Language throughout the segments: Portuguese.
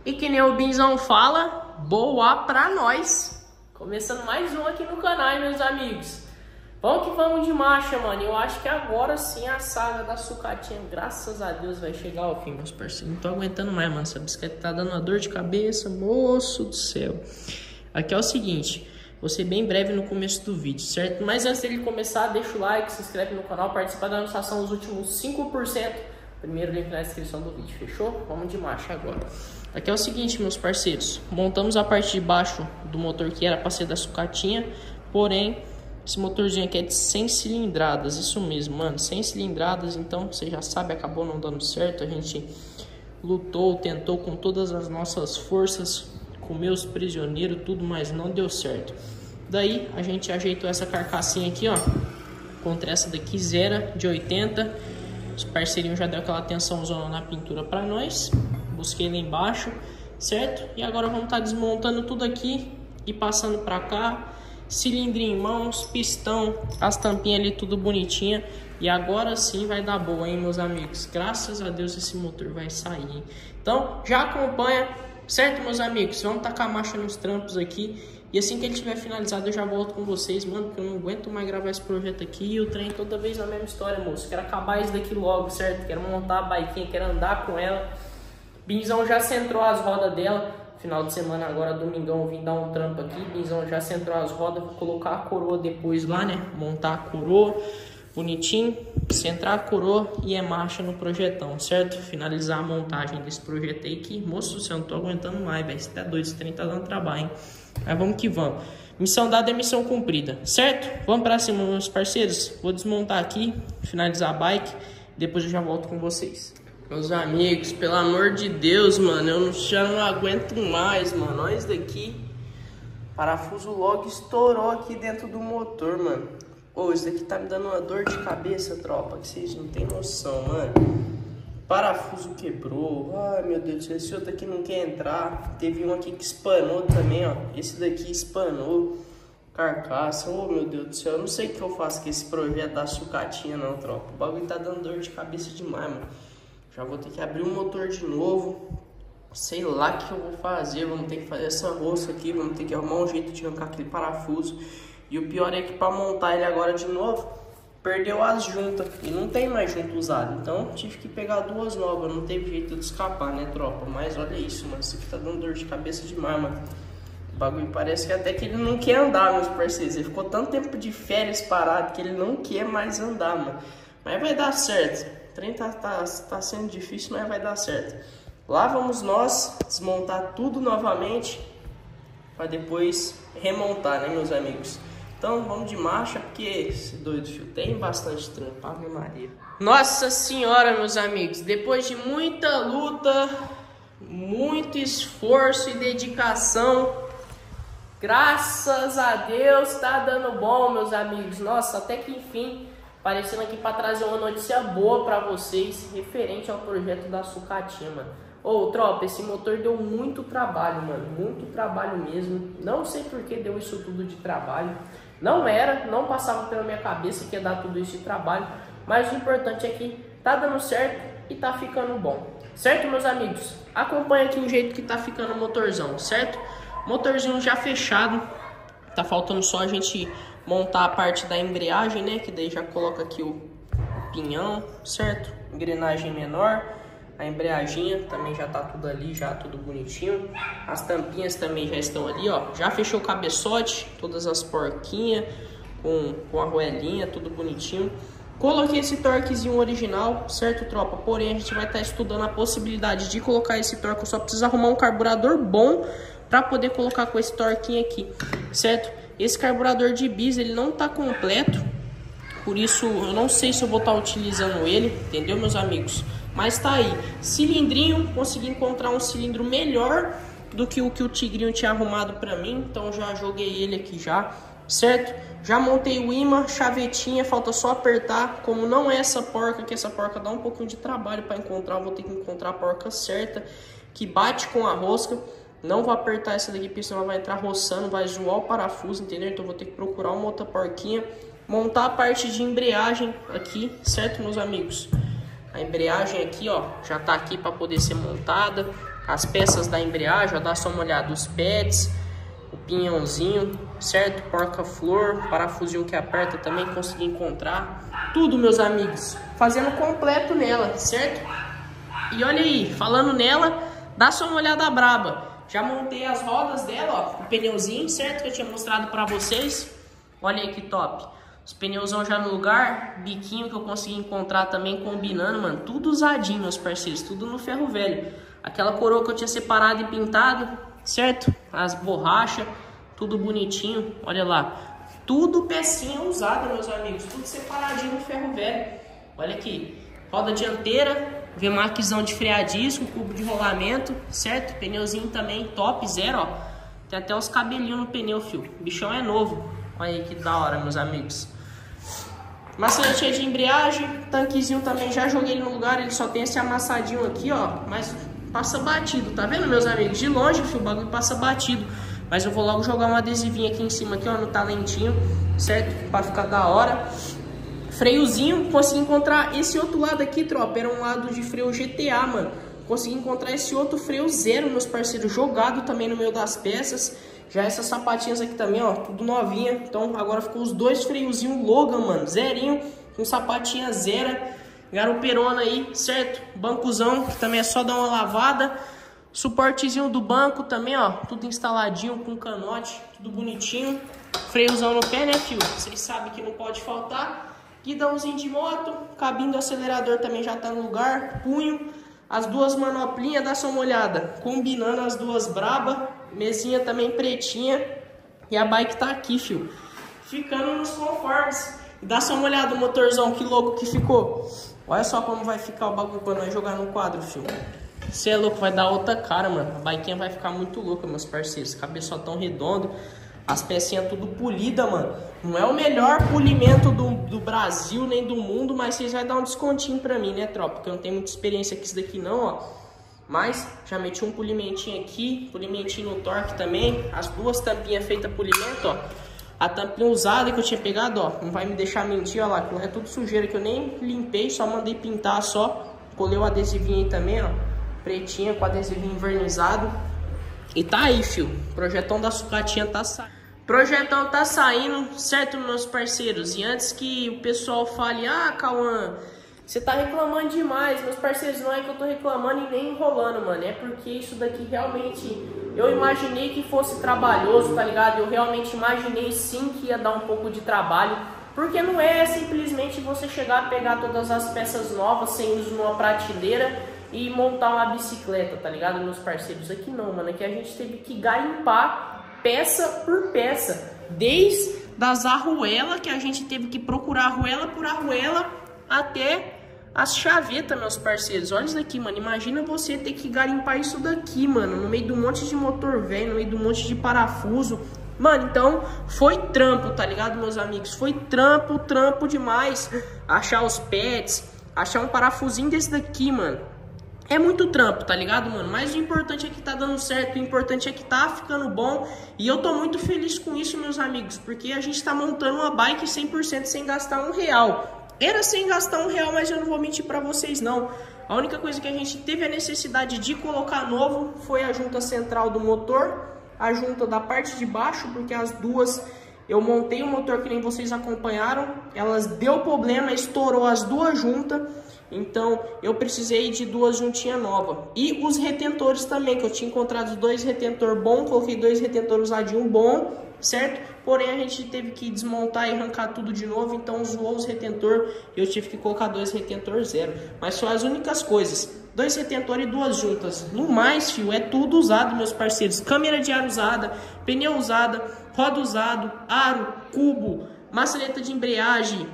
E que nem o Binzão fala, boa pra nós. Começando mais um aqui no canal, meus amigos. Vamos que vamos de marcha, mano. Eu acho que agora sim a saga da sucatinha, graças a Deus, vai chegar ao fim, meus parceiros. Não tô aguentando mais, mano. Essa bicicleta tá dando uma dor de cabeça, moço do céu. Aqui é o seguinte, vou ser bem breve no começo do vídeo, certo? Mas antes dele começar, deixa o like, se inscreve no canal, participa da anunciação dos últimos 5%. Primeiro link na descrição do vídeo, fechou? Vamos de marcha agora. Aqui é o seguinte, meus parceiros. Montamos a parte de baixo do motor que era para ser da sucatinha. Porém, esse motorzinho aqui é de 100 cilindradas. Isso mesmo, mano. 100 cilindradas. Então, você já sabe, acabou não dando certo. A gente lutou, tentou com todas as nossas forças. Comeu os prisioneiros, tudo, mas não deu certo. Daí, a gente ajeitou essa carcassinha aqui, ó. Contra essa daqui, zero de 80. Os parceirinhos já deu aquela atençãozona na pintura para nós. Busquei lá embaixo, certo? E agora vamos estar desmontando tudo aqui e passando para cá. Cilindrinho em mãos, pistão, as tampinhas ali tudo bonitinha. E agora sim vai dar boa, hein, meus amigos? Graças a Deus esse motor vai sair, hein? Então já acompanha, certo, meus amigos? Vamos tacar a marcha nos trampos aqui. E assim que ele tiver finalizado eu já volto com vocês, mano, porque eu não aguento mais gravar esse projeto aqui. E o trem toda vez a mesma história, moço. Quero acabar isso daqui logo, certo? Quero montar a biquinha, quero andar com ela. Binzão já centrou as rodas dela. Final de semana agora, domingão, eu vim dar um trampo aqui. Binzão já centrou as rodas. Vou colocar a coroa depois lá, né? Montar a coroa bonitinho, centrar a coroa e é marcha no projetão, certo? Finalizar a montagem desse projeto aí que, moço, eu não tô aguentando mais, velho. Você tá doido, esse trem tá dando trabalho, hein? Mas vamos que vamos. Missão dada é missão cumprida, certo? Vamos pra cima, meus parceiros. Vou desmontar aqui, finalizar a bike. Depois eu já volto com vocês. Meus amigos, pelo amor de Deus, mano, eu já não aguento mais, mano. Olha isso daqui. Parafuso logo estourou aqui dentro do motor, mano. Ô, isso daqui tá me dando uma dor de cabeça, tropa, que vocês não tem noção, mano. Parafuso quebrou. Ai, meu Deus do céu, esse outro aqui não quer entrar. Teve um aqui que espanou também, ó. Esse daqui espanou. Carcaça. Oh, meu Deus do céu, eu não sei o que eu faço com esse projeto da sucatinha, não, tropa. O bagulho tá dando dor de cabeça demais, mano. Já vou ter que abrir o motor de novo. Sei lá o que eu vou fazer. Vamos ter que fazer essa rosca aqui. Vamos ter que arrumar um jeito de arrancar aquele parafuso. E o pior é que para montar ele agora de novo, perdeu as juntas. E não tem mais junta usada. Então tive que pegar duas novas. Não teve jeito de escapar, né, tropa? Mas olha isso, mano. Isso aqui tá dando dor de cabeça demais, mano. O bagulho parece que até que ele não quer andar, meus parceiros. Ele ficou tanto tempo de férias parado que ele não quer mais andar, mano. Mas vai dar certo. O trem tá sendo difícil, mas vai dar certo. Lá vamos nós desmontar tudo novamente para depois remontar, né, meus amigos? Então vamos de marcha, porque esse doido fio tem bastante trampo, Ave Maria. Nossa senhora, meus amigos, depois de muita luta, muito esforço e dedicação, graças a Deus tá dando bom, meus amigos. Nossa, até que enfim, aparecendo aqui para trazer uma notícia boa para vocês, referente ao projeto da sucatinha, mano. Ô, tropa, esse motor deu muito trabalho, mano, muito trabalho mesmo. Não sei por que deu isso tudo de trabalho. Não passava pela minha cabeça que ia dar tudo isso de trabalho. Mas o importante é que tá dando certo e tá ficando bom. Certo, meus amigos? Acompanha aqui o jeito que tá ficando o motorzão, certo? Motorzinho já fechado. Tá faltando só a gente montar a parte da embreagem, né? Que daí já coloca aqui o pinhão, certo? Engrenagem menor. A embreaginha também já tá tudo ali, já tudo bonitinho. As tampinhas também já estão ali, ó. Já fechou o cabeçote, todas as porquinhas com a roelinha, tudo bonitinho. Coloquei esse torquezinho original, certo, tropa? Porém, a gente vai estar estudando a possibilidade de colocar esse torque. Eu só preciso arrumar um carburador bom para poder colocar com esse torquinho aqui, certo? Esse carburador de bis, ele não tá completo. Por isso, eu não sei se eu vou estar utilizando ele, entendeu, meus amigos? Mas tá aí, cilindrinho, consegui encontrar um cilindro melhor do que o Tigrinho tinha arrumado pra mim. Então já joguei ele aqui já, certo? Já montei o imã, chavetinha, falta só apertar. Como não é essa porca, que essa porca dá um pouquinho de trabalho pra encontrar, eu vou ter que encontrar a porca certa, que bate com a rosca. Não vou apertar essa daqui, porque senão ela vai entrar roçando, vai zoar o parafuso, entendeu? Então eu vou ter que procurar uma outra porquinha. Montar a parte de embreagem aqui, certo, meus amigos? A embreagem aqui, ó, já tá aqui para poder ser montada. as peças da embreagem, ó, dá só uma olhada, os pads, o pinhãozinho, certo? Porca-flor, parafusinho que aperta também, consegui encontrar. Tudo, meus amigos, fazendo completo nela, certo? E olha aí, falando nela, dá só uma olhada braba. Já montei as rodas dela, ó, o pneuzinho, certo? Que eu tinha mostrado pra vocês. Olha aí que top. Os pneuzão já no lugar, biquinho que eu consegui encontrar também combinando, mano. Tudo usadinho, meus parceiros, tudo no ferro velho. Aquela coroa que eu tinha separado e pintado, certo? As borrachas, tudo bonitinho, olha lá. Tudo pecinha usada, meus amigos, tudo separadinho no ferro velho. Olha aqui, roda dianteira, VMAXzão de freio a disco, cubo de rolamento, certo? Pneuzinho também top, zero, ó. Tem até os cabelinhos no pneu, fio. O bichão é novo. Olha aí que da hora, meus amigos. Maçanete de embreagem, tanquezinho também, já joguei ele no lugar, ele só tem esse amassadinho aqui, ó, mas passa batido, tá vendo, meus amigos? De longe, filho, o bagulho passa batido, mas eu vou logo jogar um adesivinho aqui em cima, aqui, ó, no talentinho, certo? Pra ficar da hora. Freiozinho, consegui encontrar esse outro lado aqui, tropa, era um lado de freio GTA, mano. Consegui encontrar esse outro freio zero, meus parceiros, jogado também no meio das peças. Já essas sapatinhas aqui também, ó, tudo novinha. Então agora ficou os dois freiozinhos Logan, mano, zerinho, com sapatinha zero. Garuperona aí, certo? Bancozão, que também é só dar uma lavada. Suportezinho do banco também, ó, tudo instaladinho com canote, tudo bonitinho. Freiozão no pé, né, fio? Vocês sabem que não pode faltar. Guidãozinho de moto, cabinho do acelerador também já tá no lugar. Punho, as duas manoplinhas, dá só uma olhada. Combinando as duas braba. Mesinha também pretinha. E a bike tá aqui, fio. Ficando nos conformes. Dá só uma olhada no motorzão, que louco que ficou. Olha só como vai ficar o bagulho pra nós jogar no quadro, fio. Você é louco, vai dar outra cara, mano. A biquinha vai ficar muito louca, meus parceiros. Cabeça tão redondo. As pecinhas tudo polida, mano. Não é o melhor polimento do Brasil, nem do mundo. Mas vocês vão dar um descontinho pra mim, né, tropa? Porque eu não tenho muita experiência com isso daqui, não, ó. Mas já meti um polimentinho aqui, polimentinho no torque também. As duas tampinhas feitas polimento, ó. A tampinha usada que eu tinha pegado, ó, não vai me deixar mentir, ó lá, que não é tudo sujeira que eu nem limpei, só mandei pintar só. Colei o adesivinho aí também, ó, pretinha com adesivinho envernizado. E tá aí, fio, projetão da sucatinha tá saindo. Projetão tá saindo, certo, meus parceiros? E antes que o pessoal fale, ah, Cauã, você tá reclamando demais, meus parceiros, não é que eu tô reclamando e nem enrolando, mano. É porque isso daqui realmente, eu imaginei que fosse trabalhoso, tá ligado? Eu realmente imaginei sim que ia dar um pouco de trabalho. Porque não é simplesmente você chegar a pegar todas as peças novas sem uso numa prateleira e montar uma bicicleta, tá ligado, meus parceiros? Aqui não, mano, aqui a gente teve que garimpar peça por peça. Desde das arruelas, que a gente teve que procurar arruela por arruela, até as chavetas, meus parceiros. Olha isso daqui, mano. Imagina você ter que garimpar isso daqui, mano, no meio de um monte de motor velho, no meio de um monte de parafuso. Mano, então foi trampo, tá ligado, meus amigos? Foi trampo demais. Achar os pads, achar um parafusinho desse daqui, mano. É muito trampo, tá ligado, mano? Mas o importante é que tá dando certo, o importante é que tá ficando bom. E eu tô muito feliz com isso, meus amigos, porque a gente tá montando uma bike 100% sem gastar R$1. Era sem gastar R$1, mas eu não vou mentir pra vocês, não. A única coisa que a gente teve a necessidade de colocar novo foi a junta central do motor, a junta da parte de baixo, porque as duas, eu montei o motor que nem vocês acompanharam, elas deu problema, estourou as duas juntas, então eu precisei de duas juntinhas novas. E os retentores também, que eu tinha encontrado dois retentores bons, coloquei dois retentores usadinhos bons, certo? Porém a gente teve que desmontar e arrancar tudo de novo, então zoou os retentor e eu tive que colocar dois retentor zero. Mas são as únicas coisas, dois retentores e duas juntas. No mais, fio, é tudo usado, meus parceiros. Câmera de ar usada, pneu usada, roda usado, aro, cubo, maçaneta de embreagem,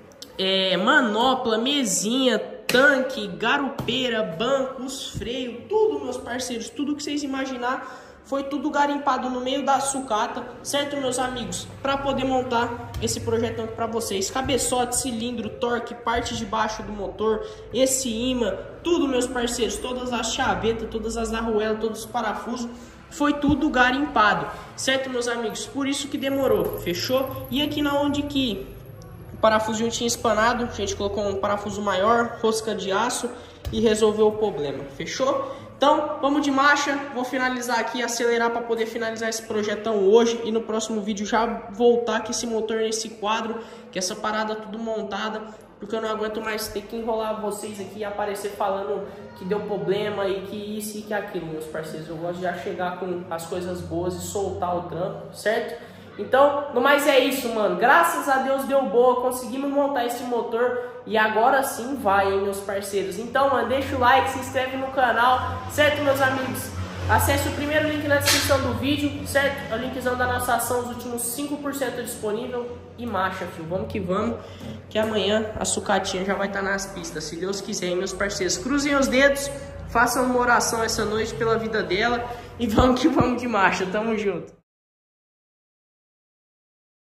manopla, mesinha, tanque, garupeira, banco, os freios, tudo, meus parceiros, tudo que vocês imaginar. Foi tudo garimpado no meio da sucata, certo, meus amigos? Para poder montar esse projetão aqui para vocês. Cabeçote, cilindro, torque, parte de baixo do motor, esse imã, tudo, meus parceiros. Todas as chavetas, todas as arruelas, todos os parafusos. Foi tudo garimpado, certo, meus amigos? Por isso que demorou, fechou? E aqui na onde que o parafusinho tinha espanado, a gente colocou um parafuso maior, rosca de aço e resolveu o problema, fechou? Então, vamos de marcha, vou finalizar aqui, acelerar para poder finalizar esse projetão hoje e no próximo vídeo já voltar com esse motor nesse quadro, que essa parada tudo montada, porque eu não aguento mais ter que enrolar vocês aqui e aparecer falando que deu problema e que isso e que aquilo, meus parceiros. Eu gosto de já chegar com as coisas boas e soltar o trampo, certo? Então, no mais é isso, mano. Graças a Deus deu boa, conseguimos montar esse motor e agora sim vai, hein, meus parceiros. Então, mano, deixa o like, se inscreve no canal, certo, meus amigos? Acesse o primeiro link na descrição do vídeo, certo? É o linkzão da nossa ação, os últimos 5% disponível. E marcha, filho. Vamos que vamos, que amanhã a sucatinha já vai estar nas pistas, se Deus quiser, hein, meus parceiros. Cruzem os dedos, façam uma oração essa noite pela vida dela e vamos que vamos de marcha. Tamo junto.